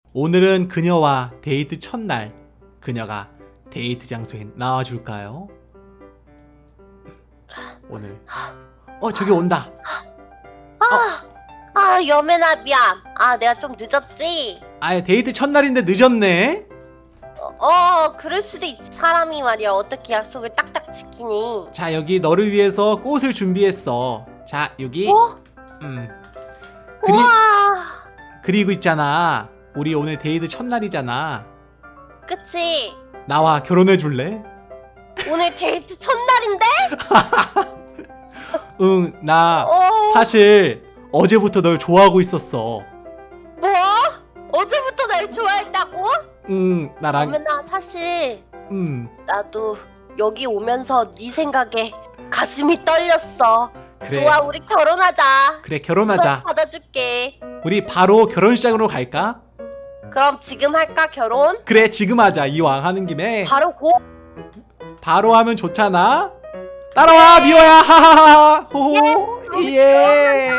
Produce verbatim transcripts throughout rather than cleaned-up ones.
오늘은 그녀와 데이트 첫날, 그녀가 데이트 장소에 나와줄까요? 오늘 어 저기 온다. 아, 어. 아 여매나 미안. 아 내가 좀 늦었지? 아 데이트 첫날인데 늦었네? 어, 어 그럴 수도 있지. 사람이 말이야 어떻게 약속을 딱딱 지키니. 자 여기 너를 위해서 꽃을 준비했어. 자 여기 어? 음 그리, 우와 그리고 있잖아, 우리 오늘 데이트 첫날이잖아. 그치? 나와 결혼해 줄래? 오늘 데이트 첫날인데? 응, 나 어... 사실 어제부터 널 좋아하고 있었어. 뭐? 어제부터 날 좋아했다고? 응, 나랑 여매나 사실 응 나도 여기 오면서 네 생각에 가슴이 떨렸어. 그래. 좋아 우리 결혼하자. 그래 결혼하자. 받아줄게. 우리 바로 결혼식장으로 갈까? 그럼 지금 할까 결혼? 그래 지금 하자. 이왕 하는 김에 바로 고. 바로 하면 좋잖아. 따라와 미호야. 하하하 호호 예.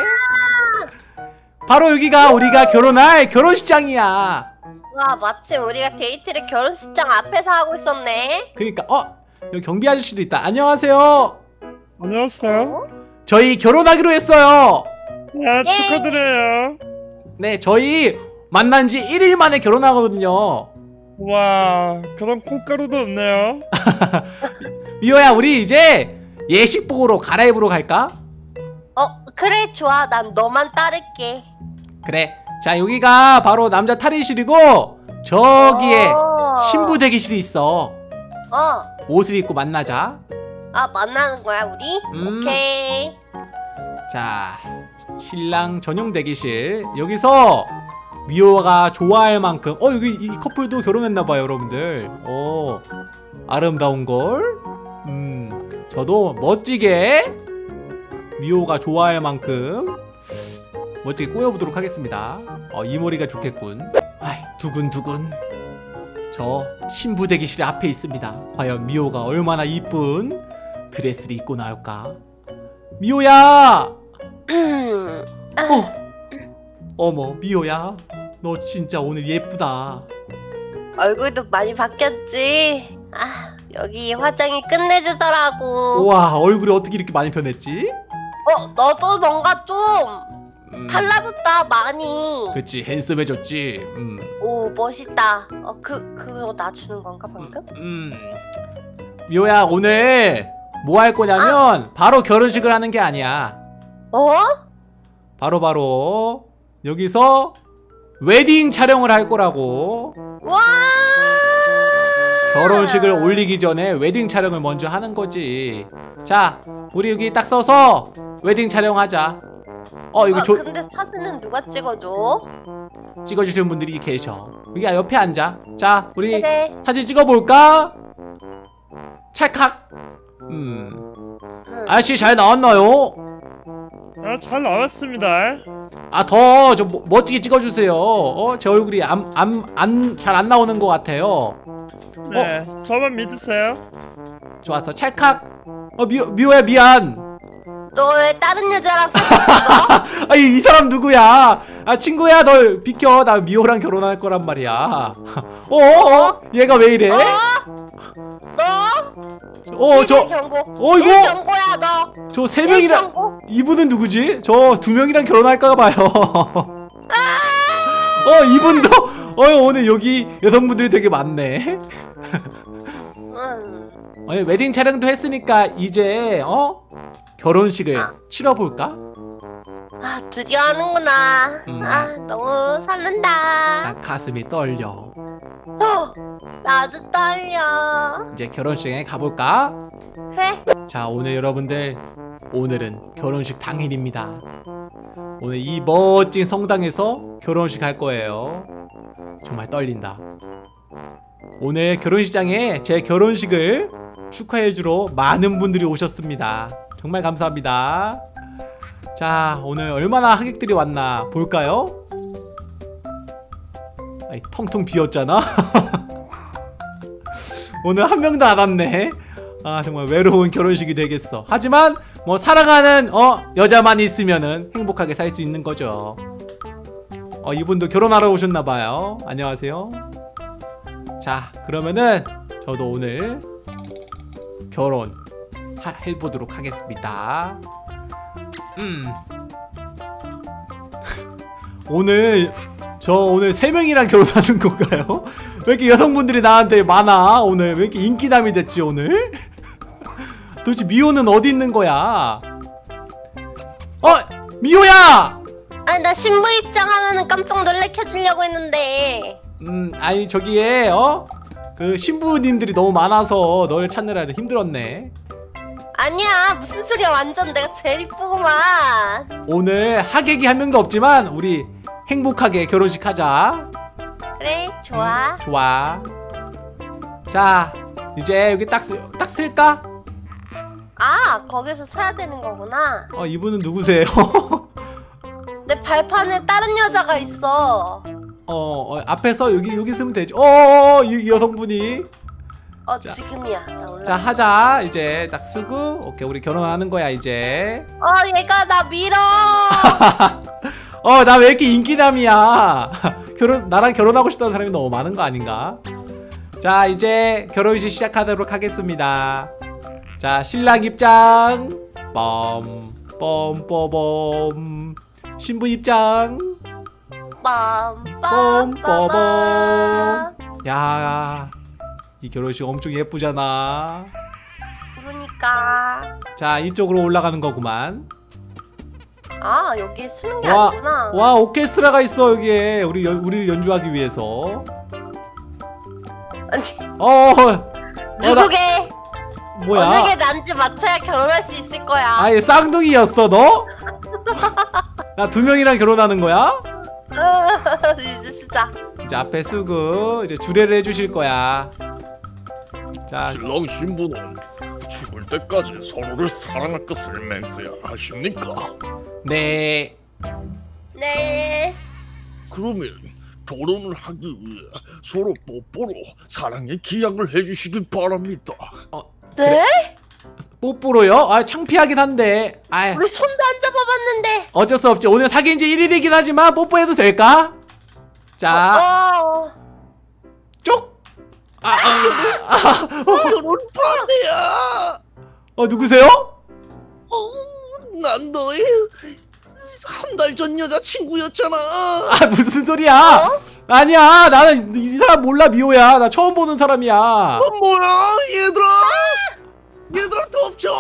바로 여기가 우리가 결혼할 결혼식장이야. 와 마침 우리가 데이트를 결혼식장 앞에서 하고 있었네. 그니까 어 여기 경비 아저씨도 있다. 안녕하세요. 안녕하세요. 저희 결혼하기로 했어요. 네, 예. 축하드려요. 네 저희 만난 지 일 일 만에 결혼하거든요. 와, 그런 콩가루도 없네요. 미호야 우리 이제 예식복으로 갈아입으러 갈까? 어 그래 좋아. 난 너만 따를게. 그래. 자 여기가 바로 남자 탈의실이고 저기에 어. 신부 대기실이 있어. 어. 옷을 입고 만나자. 아 만나는 거야 우리? 음. 오케이. 자 신랑 전용 대기실. 여기서 미호가 좋아할 만큼 어 여기 이 커플도 결혼했나봐요 여러분들. 오 아름다운걸. 음 저도 멋지게 미호가 좋아할 만큼 멋지게 꾸며보도록 하겠습니다. 어, 이 머리가 좋겠군. 아이 두근두근. 저 신부 대기실 앞에 있습니다. 과연 미호가 얼마나 이쁜 드레스를 입고 나올까? 미호야! 어, 어머 미호야, 너 진짜 오늘 예쁘다. 얼굴도 많이 바뀌었지? 아 여기 화장이 끝내주더라고. 우와 얼굴이 어떻게 이렇게 많이 변했지? 어 너도 뭔가 좀 음, 달라졌다 많이. 그치 핸섬해졌지. 음, 오 멋있다. 어그 그거 나 주는 건가 방금? 음. 미호야 오늘 뭐 할 거냐면 아. 바로 결혼식을 하는 게 아니야. 어? 바로 바로 여기서 웨딩 촬영을 할 거라고. 와 결혼식을 올리기 전에 웨딩 촬영을 먼저 하는 거지. 자 우리 여기 딱 서서 웨딩 촬영하자. 어 이거 아, 조... 근데 사진은 누가 찍어줘? 찍어주시는 분들이 계셔. 여기 옆에 앉아. 자 우리 그래. 사진 찍어볼까? 찰칵. 음 아저씨 잘 나왔나요? 아, 잘 나왔습니다. 아 더 좀 멋지게 찍어주세요. 어? 제 얼굴이 안 안 안 잘 안 나오는 것 같아요. 네, 저만 믿으세요. 좋았어. 찰칵. 어 미, 미호야 미안. 너 왜 다른 여자랑 사진 찍어? 아니 이 사람 누구야? 아 친구야 너 비켜. 나 미호랑 결혼할 거란 말이야. 어어? 얘가 왜 이래? 어? 너? 어 저 경고. 어, 이거? 일 경고야 너. 저 세 명이랑 경고. 이분은 누구지? 저 두 명이랑 결혼할까 봐요. 어 이분도 어 오늘 여기 여성분들이 되게 많네. 응. 아니 웨딩 촬영도 했으니까 이제 어 결혼식을 아. 치러볼까? 아 드디어 하는구나. 음. 아 너무 설렌다. 나 가슴이 떨려. 어, 나도 떨려. 이제 결혼식에 가볼까? 그래. 자 오늘 여러분들 오늘은 결혼식 당일입니다. 오늘 이 멋진 성당에서 결혼식 할 거예요. 정말 떨린다. 오늘 결혼식장에 제 결혼식을 축하해주러 많은 분들이 오셨습니다. 정말 감사합니다. 자 오늘 얼마나 하객들이 왔나 볼까요? 아이, 텅텅 비었잖아. 오늘 한 명도 안 왔네. 아 정말 외로운 결혼식이 되겠어. 하지만 뭐 사랑하는 어 여자만 있으면은 행복하게 살 수 있는 거죠. 어 어, 이분도 결혼하러 오셨나봐요. 안녕하세요. 자, 그러면은 저도 오늘 결혼 하, 해보도록 하겠습니다. 음. 오늘 저 오늘 세 명이랑 결혼하는 건가요? 왜 이렇게 여성분들이 나한테 많아? 오늘 왜 이렇게 인기남이 됐지 오늘? 도대체 미호는 어디 있는 거야? 어! 미호야! 아, 나 신부 입장하면은 깜짝 놀래켜 주려고 했는데. 음, 아니 저기에 어? 그 신부님들이 너무 많아서 너를 찾느라 힘들었네. 아니야, 무슨 소리야. 완전 내가 제일 이쁘구만. 오늘 하객이 한 명도 없지만 우리 행복하게 결혼식 하자. 그래, 좋아. 음, 좋아. 자, 이제 여기 딱, 쓰, 딱 쓸까? 아, 거기서 서야 되는 거구나. 어, 이분은 누구세요? 내 발판에 다른 여자가 있어. 어, 어, 앞에서 여기 여기 쓰면 되지. 어, 이, 이 여성분이. 어, 자. 지금이야. 나 올라. 자, 하자. 이제 딱 쓰고. 오케이, 우리 결혼하는 거야 이제. 어, 얘가 나 밀어. 어, 나 왜 이렇게 인기남이야? 결혼 나랑 결혼하고 싶다는 사람이 너무 많은 거 아닌가? 자, 이제 결혼식 시작하도록 하겠습니다. 자, 신랑 입장. 뻔, 뻔, 뻔. 신부 입장. 뻔, 뻔. 야, 이 결혼식 엄청 예쁘잖아. 그러니까. 자, 이쪽으로 올라가는 거구만. 아, 여기에 쓰는 게 와, 아니구나. 와, 오케스트라가 있어 여기에. 우리 연, 우리를 연주하기 위해서. 아니, 어, 누구게? 뭐야? 어느 게 난지 맞춰야 결혼할 수 있을 거야. 아예 쌍둥이였어 너? 나 두 명이랑 결혼하는 거야? 이제 시작. 이제 앞에 쓰고 이제 주례를 해주실 거야. 자, 신랑 신부는 죽을 때까지 서로를 사랑할 것을 맹세하십니까? 네. 네. 그러면 결혼을 하기 위해 서로 뽀뽀로 사랑의 기약을 해주시길 바랍니다. 어, 네? 뽀뽀로요? 아, 창피하긴 한데. 아, 우리 손도 안 잡아봤는데. 어쩔 수 없지. 오늘 사귄 지 일 일이긴 하지만 뽀뽀해도 될까? 자, 어. 쪽. 아, 아, 아, 결혼 반대야. 어, 누구세요? 어, 난 너의 한 달 전 여자친구였잖아. 아, 무슨 소리야? 어? 아니야, 나는 이 사람 몰라. 미호야. 나 처음 보는 사람이야. 넌 뭐야, 얘들아? 얘들아, 덮쳐.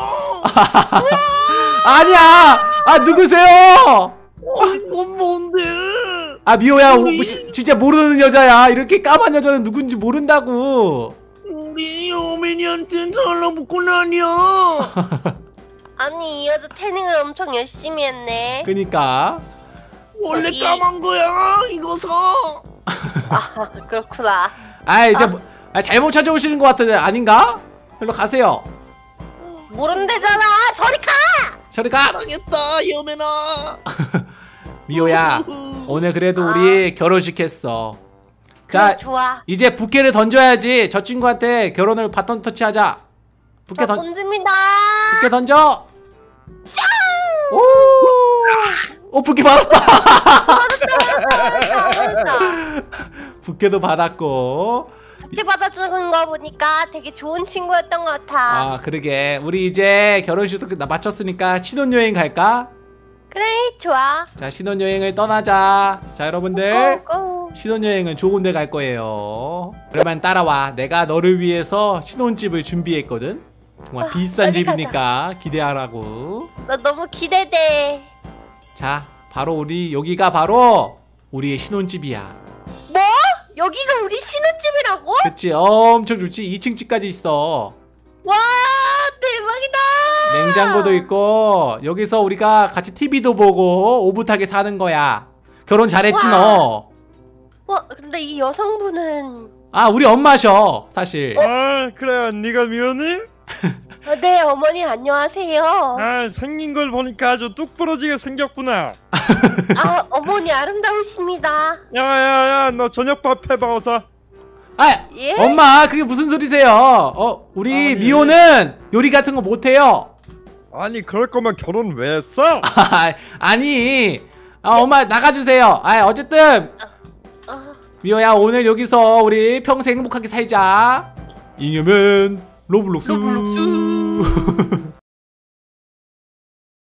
아니야. 아, 누구세요? 어이, 넌 뭔데? 아, 미호야. 우리- 오, 시- 진짜 모르는 여자야. 이렇게 까만 여자는 누군지 모른다고. 우리 여민이한텐 달라붙고 나냐? 아니, 이 여자 태닝을 엄청 열심히 했네. 그니까. 원래 이- 까만 거야, 이거 사. 아, 그렇구나. 아, 이제 뭐- 아, 잘못 찾아오시는 것 같은데 아닌가? 일로 가세요. 모른대잖아. 저리 가. 저리 가. 사랑했다, 여민아. 미호야. 오늘 그래도 우리 결혼식 했어. 자, 그래, 좋아. 이제 부케를 던져야지. 저 친구한테 결혼을 바톤 터치하자. 부케 저 던 던집니다. 부케 던져. 오! 오, 부케 받았다. 부케도 받았고. 부케 받아주는 거 보니까 되게 좋은 친구였던 것 같아. 아, 그러게. 우리 이제 결혼식도 끝- 마쳤으니까 신혼여행 갈까? 그래, 좋아. 자, 신혼여행을 떠나자. 자, 여러분들. 고고. 신혼여행은 좋은 데 갈 거예요. 그러면 따라와. 내가 너를 위해서 신혼집을 준비했거든. 정말 아, 비싼 어디 집이니까 기대하라고. 나 너무 기대돼. 자, 바로 우리 여기가 바로 우리의 신혼집이야. 뭐? 여기가 우리 신혼집이라고? 그치? 엄청 좋지? 이 층 집까지 있어. 와, 대박이다. 냉장고도 있고 여기서 우리가 같이 티비도 보고 오붓하게 사는 거야. 결혼 잘했지 와. 너? 와, 근데 이 여성분은 아, 우리 엄마셔 사실. 아 그래요, 네가 미호니? 어, 네, 어머니 안녕하세요. 아 생긴 걸 보니까 아주 뚝 부러지게 생겼구나. 아, 어머니 아름다우십니다. 야야야, 너 저녁밥 해봐 어서. 아, 예? 엄마 그게 무슨 소리세요? 어, 우리 아니. 미호는 요리 같은 거 못해요. 아니 그럴 거면 결혼 왜 했어? 아니, 아 엄마 나가주세요. 아 어쨌든 어, 미호야 오늘 여기서 우리 평생 행복하게 살자. 이념은 로블록스. 로블록스.